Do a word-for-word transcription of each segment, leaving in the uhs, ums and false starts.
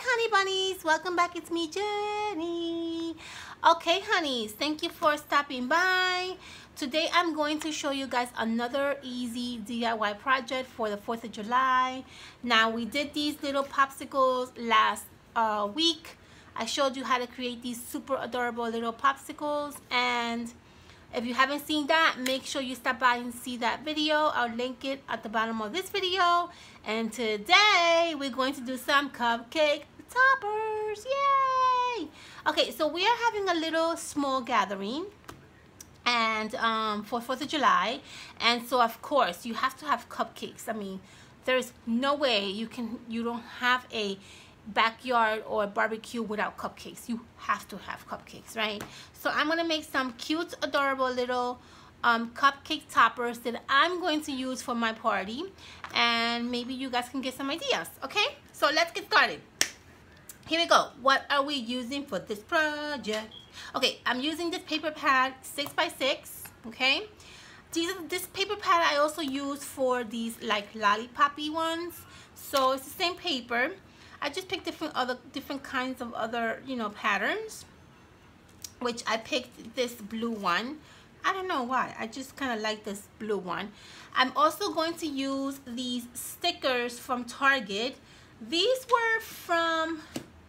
honey bunnies, welcome back. It's me, Jenny. Okay, honeys, thank you for stopping by. Today I'm going to show you guys another easy D I Y project for the fourth of July. Now, we did these little popsicles last uh, week. I showed you how to create these super adorable little popsicles, and if you haven't seen that, make sure you stop by and see that video. I'll link it at the bottom of this video. And today we're going to do some cupcake toppers. Yay! Okay, so we are having a little small gathering and um, for fourth of July. And so of course you have to have cupcakes. I mean, there's no way you can you don't have a backyard or barbecue without cupcakes. You have to have cupcakes, right? So I'm gonna make some cute, adorable little um, cupcake toppers that I'm going to use for my party, and maybe you guys can get some ideas. Okay, so let's get started. Here we go. What are we using for this project? Okay, I'm using this paper pad six by six. Okay, these are, this paper pad I also use for these like lollipop-y ones. So it's the same paper. I just picked different other different kinds of other, you know, patterns, which I picked this blue one. I don't know why. I just kind of like this blue one. I'm also going to use these stickers from Target. These were from,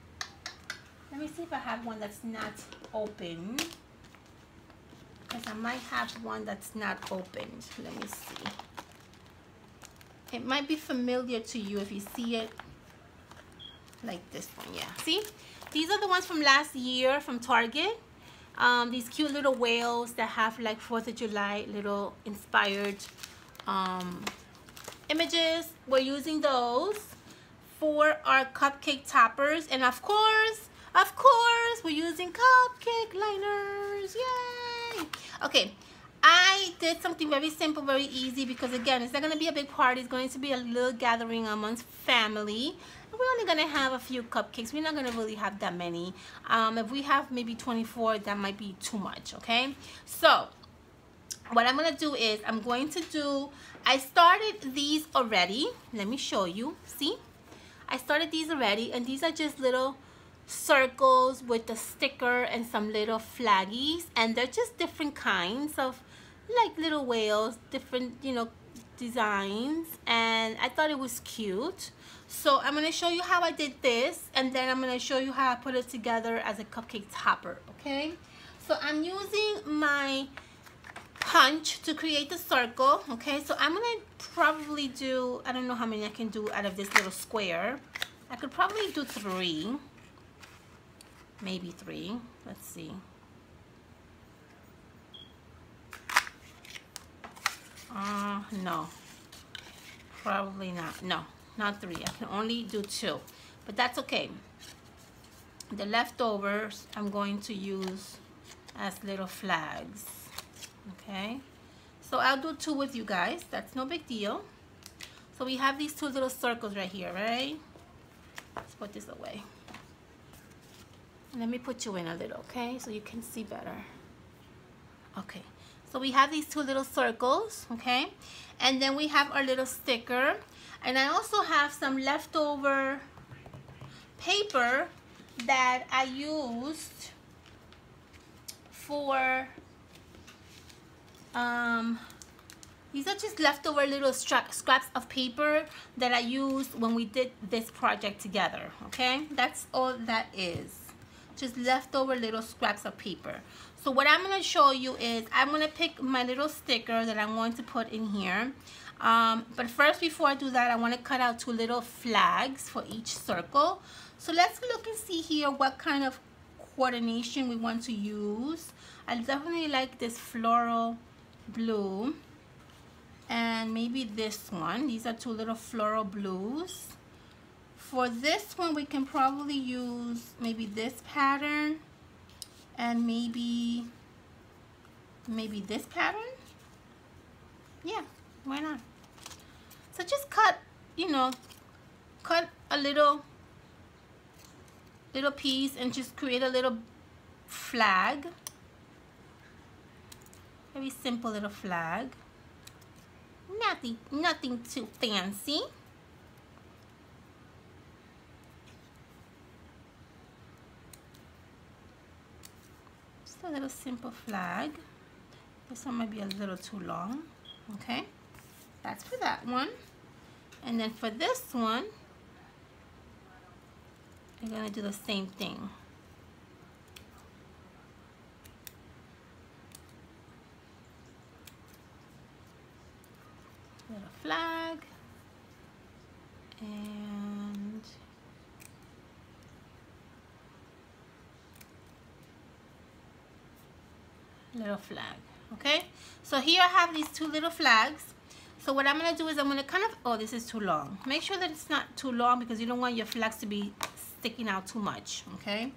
let me see if I have one that's not open, because I might have one that's not opened. Let me see. It might be familiar to you if you see it. Like this one, yeah. See, these are the ones from last year from Target. Um, these cute little whales that have like fourth of July little inspired um, images. We're using those for our cupcake toppers, and of course, of course, we're using cupcake liners. Yay! Okay. I did something very simple, very easy, because again, it's not going to be a big party. It's going to be a little gathering amongst family. And we're only going to have a few cupcakes. We're not going to really have that many. Um, if we have maybe twenty-four, that might be too much, okay? So, what I'm going to do is, I'm going to do, I started these already. Let me show you. See? I started these already, and these are just little circles with a sticker and some little flaggies, and they're just different kinds of like little whales, different, you know, designs, and I thought it was cute. So I'm going to show you how I did this, and then I'm going to show you how I put it together as a cupcake topper. Okay, so I'm using my punch to create the circle. Okay, so I'm going to probably do, I don't know how many I can do out of this little square. I could probably do three, maybe three. Let's see. Uh, no, probably not. No, not three. I can only do two, but that's okay. The leftovers I'm going to use as little flags. Okay, so I'll do two with you guys. That's no big deal. So we have these two little circles right here, right? Let's put this away. Let me put you in a little, okay, so you can see better. Okay, so we have these two little circles, okay, and then we have our little sticker, and I also have some leftover paper that I used for, um, these are just leftover little scraps of paper that I used when we did this project together, okay? That's all that is. Just leftover little scraps of paper. So what I'm going to show you is I'm going to pick my little sticker that I'm going to put in here. Um, but first, before I do that, I want to cut out two little flags for each circle. So let's look and see here what kind of coordination we want to use. I definitely like this floral blue, and maybe this one. These are two little floral blues. For this one, we can probably use maybe this pattern, and maybe maybe this pattern. Yeah, why not? So just cut, you know, cut a little little piece and just create a little flag. Very simple little flag. Nothing, nothing too fancy. just a little simple flag. This one might be a little too long. Okay, that's for that one. And then for this one, you're gonna do the same thing. Little flag and little flag. Okay, so here I have these two little flags. So what I'm going to do is I'm going to kind of, oh, this is too long. Make sure that it's not too long because you don't want your flags to be sticking out too much, okay?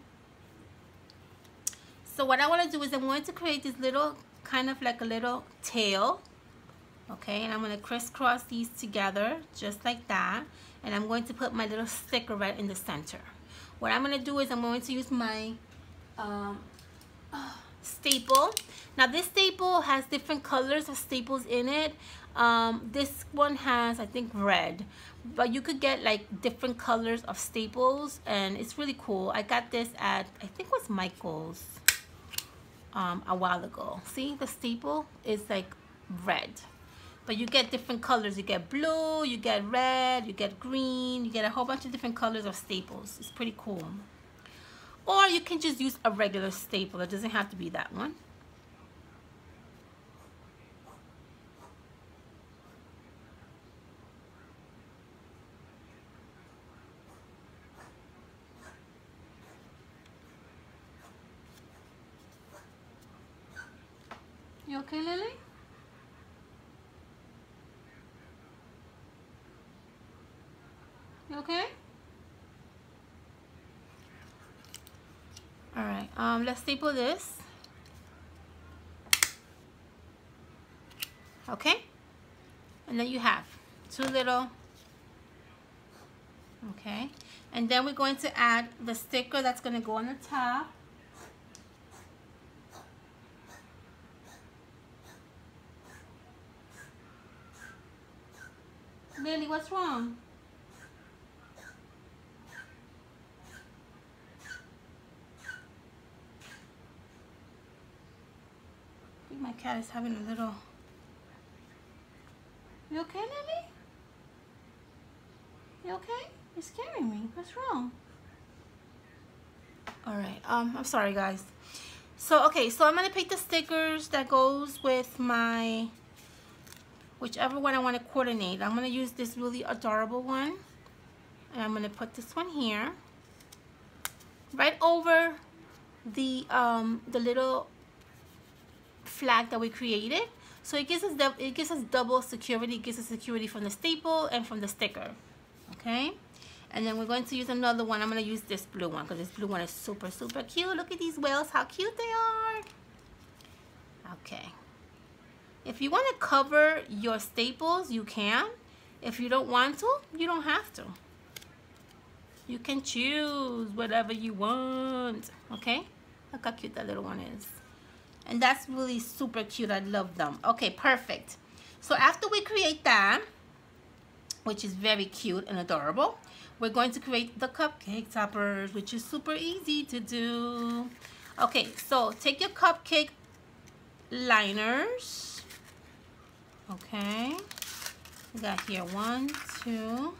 So what I want to do is I'm going to create this little, kind of like a little tail, okay? And I'm going to crisscross these together just like that. And I'm going to put my little sticker right in the center. What I'm going to do is I'm going to use my um, uh, staple. Now this staple has different colors of staples in it. Um, this one has, I think, red, but you could get like different colors of staples and it's really cool. I got this at, I think it was Michael's um, a while ago. See, the staple is like red, but you get different colors. You get blue, you get red, you get green, you get a whole bunch of different colors of staples. It's pretty cool. Or you can just use a regular staple. It doesn't have to be that one. You okay, Lily? You okay? All right, um, let's staple this. Okay, and then you have two little, okay, and then we're going to add the sticker that's going to go on the top. Lily, what's wrong? I think my cat is having a little... You okay, Lily? You okay? You're scaring me. What's wrong? Alright, um, I'm sorry, guys. So, okay, so I'm going to pick the stickers that goes with my... whichever one I want to coordinate. I'm going to use this really adorable one. And I'm going to put this one here. Right over the um, the little flag that we created. So it gives us it gives us double security. It gives us security from the staple and from the sticker. Okay? And then we're going to use another one. I'm going to use this blue one because this blue one is super, super cute. Look at these whales, how cute they are. Okay. If you want to cover your staples, you can. If you don't want to, you don't have to. You can choose whatever you want. Okay? Look how cute that little one is. And that's really super cute. I love them. Okay, perfect. So after we create that, which is very cute and adorable, we're going to create the cupcake toppers, which is super easy to do. Okay, so take your cupcake liners. Okay, we got here one, two,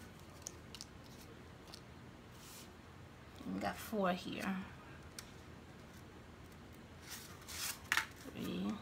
we got four here, three.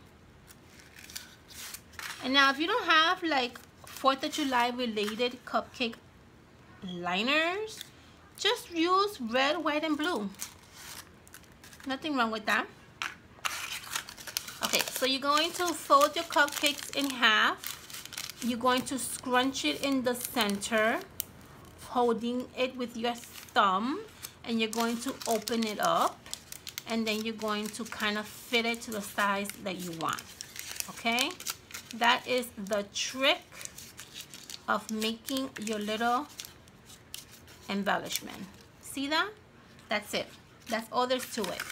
And now if you don't have like fourth of July related cupcake liners, just use red, white, and blue. Nothing wrong with that. Okay, so you're going to fold your cupcakes in half. You're going to scrunch it in the center, holding it with your thumb, and you're going to open it up, and then you're going to kind of fit it to the size that you want. Okay, that is the trick of making your little embellishment. See that? That's it. That's all there's to it.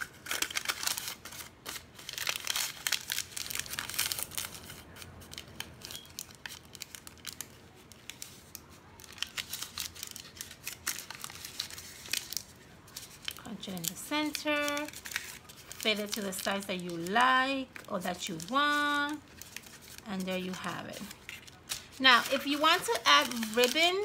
Crunch it in the center, fit it to the size that you like or that you want. And there you have it. Now, if you want to add ribbon,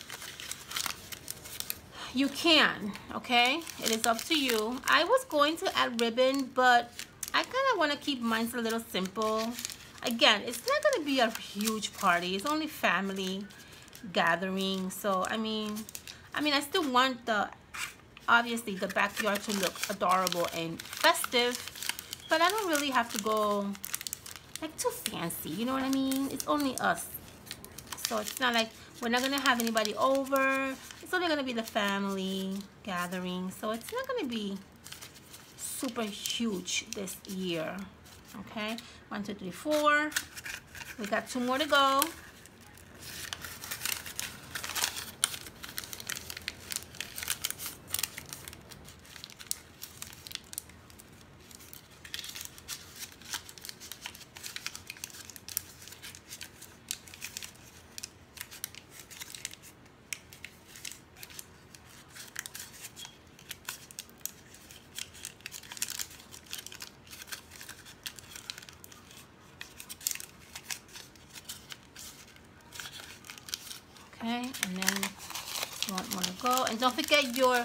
you can, okay? It is up to you. I was going to add ribbon, but I kind of want to keep mine a little simple. Again, it's not going to be a huge party. It's only family gathering. So, I mean, I mean, I still want the, obviously, the backyard to look adorable and festive, but I don't really have to go like too fancy. You know what I mean? It's only us. So it's not like we're not gonna have anybody over. It's only gonna be the family gathering. So it's not gonna be super huge this year. Okay, one, two, three, four. We got two more to go. Okay, and then one more to go. And don't forget your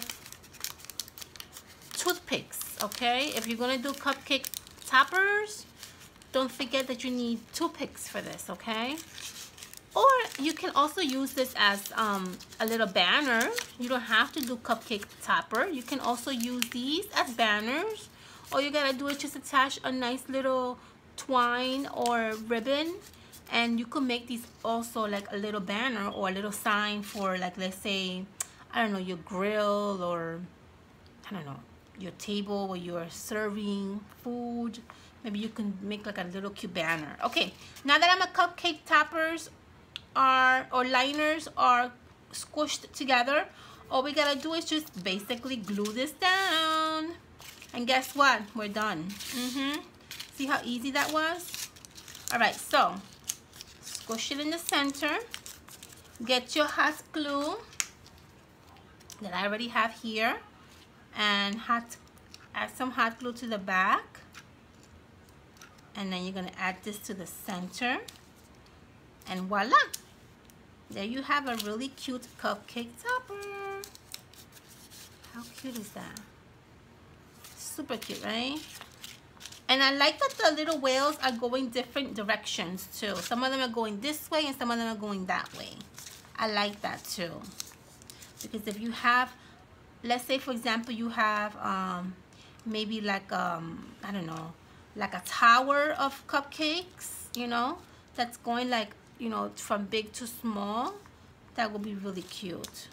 toothpicks, okay? If you're gonna do cupcake toppers, don't forget that you need toothpicks for this, okay? Or you can also use this as um, a little banner. You don't have to do cupcake topper. You can also use these as banners. All you gotta do is just attach a nice little twine or ribbon, and you could make these also like a little banner or a little sign for, like, let's say, I don't know, your grill, or I don't know, your table where you're serving food. Maybe you can make like a little cute banner. Okay, now that my cupcake toppers are, or liners are squished together, all we gotta do is just basically glue this down. And guess what? We're done. Mm-hmm. See how easy that was? All right, so squish it in the center. Get your hot glue that I already have here, and hot, add some hot glue to the back. And then you're gonna add this to the center. And voila! There you have a really cute cupcake topper. How cute is that? Super cute, right? And I like that the little whales are going different directions too. Some of them are going this way and some of them are going that way. I like that too. Because if you have, let's say for example, you have um, maybe like, um, I don't know, like a tower of cupcakes, you know, that's going like, you know, from big to small, that will be really cute.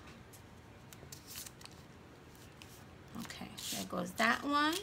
Okay, there goes that one.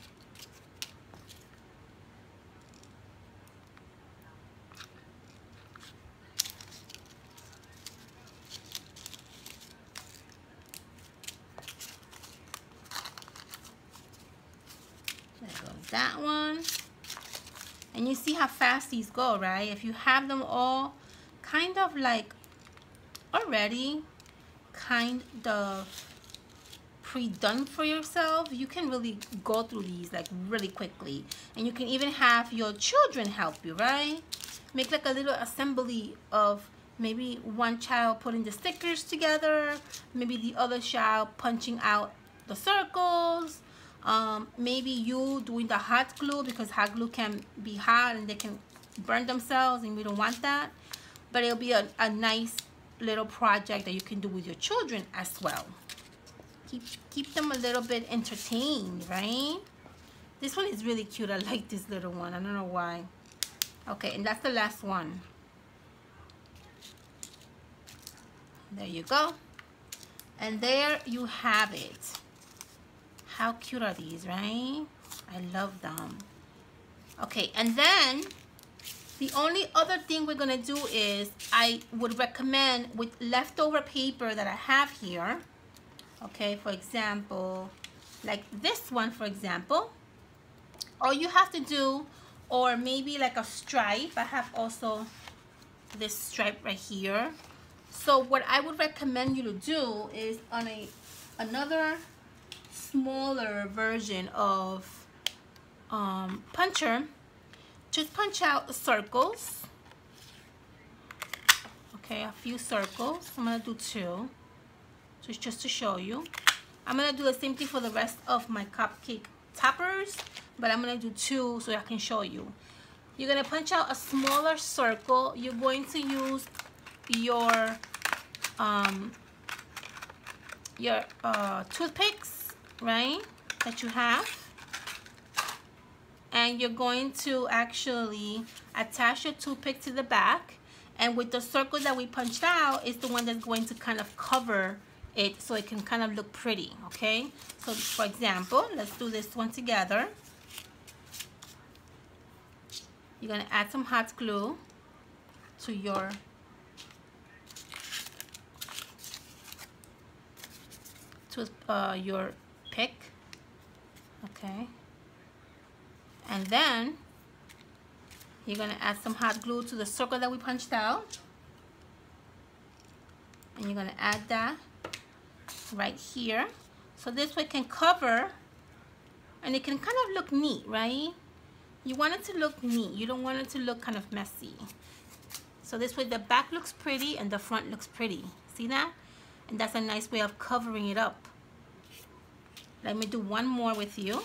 There goes that one. And you see how fast these go, right? If you have them all kind of like already kind of pre-done for yourself, you can really go through these like really quickly. And you can even have your children help you, right? Make like a little assembly of maybe one child putting the stickers together, maybe the other child punching out the circles. Um, maybe you doing the hot glue, because hot glue can be hot and they can burn themselves and we don't want that. But it'll be a, a nice little project that you can do with your children as well. Keep, keep them a little bit entertained, right? This one is really cute. I like this little one. I don't know why. Okay, and that's the last one. There you go. And there you have it. How cute are these, right? I love them. Okay, and then the only other thing we're gonna do is, I would recommend with leftover paper that I have here, okay, for example, like this one, for example, all you have to do, or maybe like a stripe, I have also this stripe right here. So what I would recommend you to do is on a another smaller version of um, puncher, just punch out circles. Okay, a few circles. I'm gonna do two, just just to show you. I'm gonna do the same thing for the rest of my cupcake toppers, but I'm gonna do two so I can show you. You're gonna punch out a smaller circle. You're going to use your um, your uh, toothpicks, right, that you have, and you're going to actually attach your toothpick to the back, and with the circle that we punched out is the one that's going to kind of cover it so it can kind of look pretty. Okay, so for example, let's do this one together. You're gonna add some hot glue to your to uh, your pick, okay, and then you're gonna add some hot glue to the circle that we punched out, and you're gonna add that right here, so this way it can cover and it can kind of look neat, right? You want it to look neat. You don't want it to look kind of messy. So this way the back looks pretty and the front looks pretty. See that? And that's a nice way of covering it up. Let me do one more with you.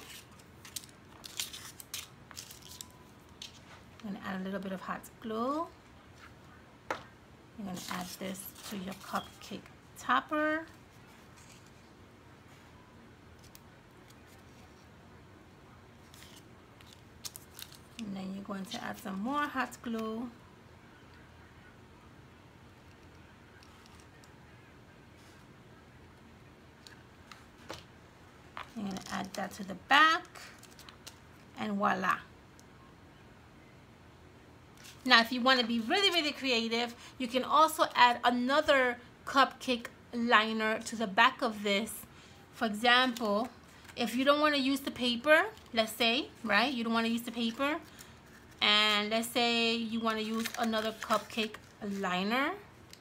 I'm gonna add a little bit of hot glue. I'm gonna add this to your cupcake topper. And then you're going to add some more hot glue. You're going to add that to the back, and voila. Now, if you want to be really, really creative, you can also add another cupcake liner to the back of this. For example, if you don't want to use the paper, let's say, right, you don't want to use the paper, and let's say you want to use another cupcake liner.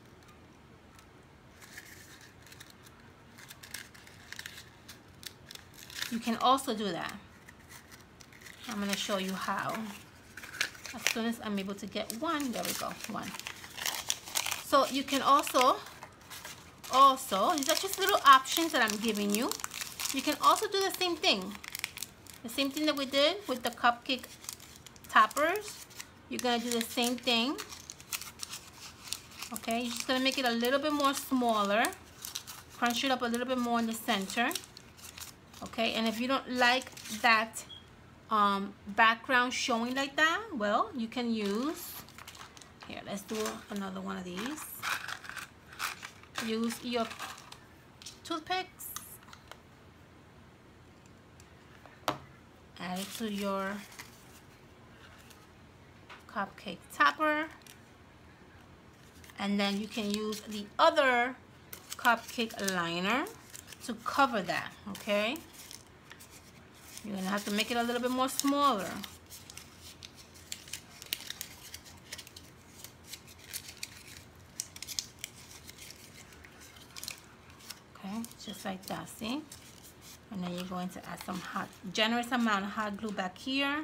You can also do that. I'm going to show you how. As soon as I'm able to get one, there we go, one. So you can also, also, these are just little options that I'm giving you. You can also do the same thing. The same thing that we did with the cupcake toppers. You're going to do the same thing. Okay, you're just going to make it a little bit more smaller. Crunch it up a little bit more in the center. Okay, and if you don't like that um, background showing like that, well, you can use, here, let's do another one of these. Use your toothpicks. Add it to your cupcake topper, and then you can use the other cupcake liner to cover that. Okay, you're gonna have to make it a little bit more smaller. Okay, just like that, see? And then you're going to add some hot, generous amount of hot glue back here.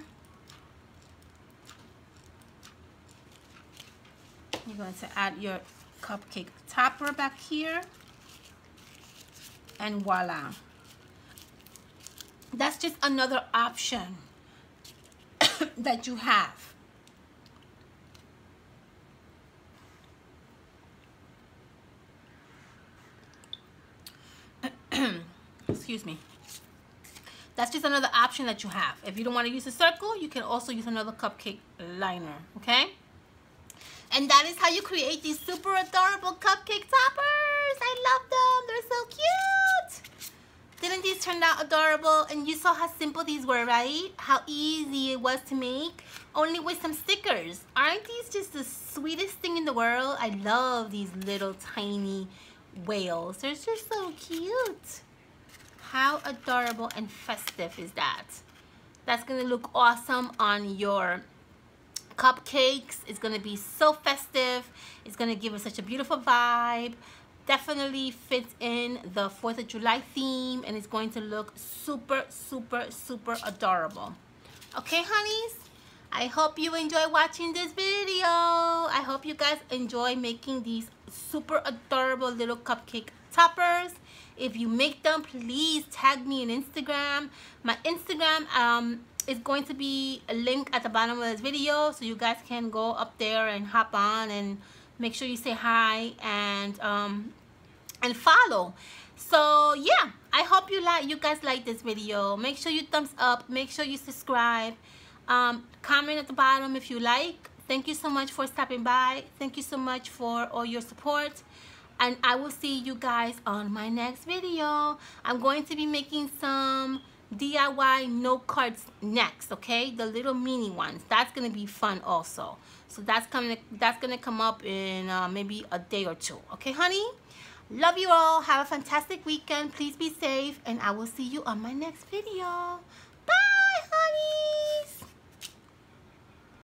You're going to add your cupcake topper back here. And voila. That's just another option that you have. Excuse me. That's just another option that you have. If you don't want to use a circle, you can also use another cupcake liner, okay? And that is how you create these super adorable cupcake toppers. I love them. They're so cute. Didn't these turn out adorable? And you saw how simple these were, right? How easy it was to make, only with some stickers. Aren't these just the sweetest thing in the world? I love these little tiny whales. They're just so cute. How adorable and festive is that? That's gonna look awesome on your cupcakes. It's gonna be so festive. It's gonna give us such a beautiful vibe. Definitely fits in the fourth of July theme, and it's going to look super, super, super adorable. Okay, honeys, I hope you enjoy watching this video. I hope you guys enjoy making these super adorable little cupcake toppers. If you make them, please tag me on Instagram. My Instagram um, is going to be a link at the bottom of this video, so you guys can go up there and hop on and make sure you say hi and um, and follow. So yeah, I hope you like you guys like this video. Make sure you thumbs up, make sure you subscribe, um, comment at the bottom if you like. Thank you so much for stopping by. Thank you so much for all your support, and I will see you guys on my next video. I'm going to be making some D I Y note cards next, okay? The little mini ones. That's gonna be fun also. So that's coming that's gonna come up in uh, maybe a day or two. Okay, honey? Love you all. Have a fantastic weekend. Please be safe, and I will see you on my next video.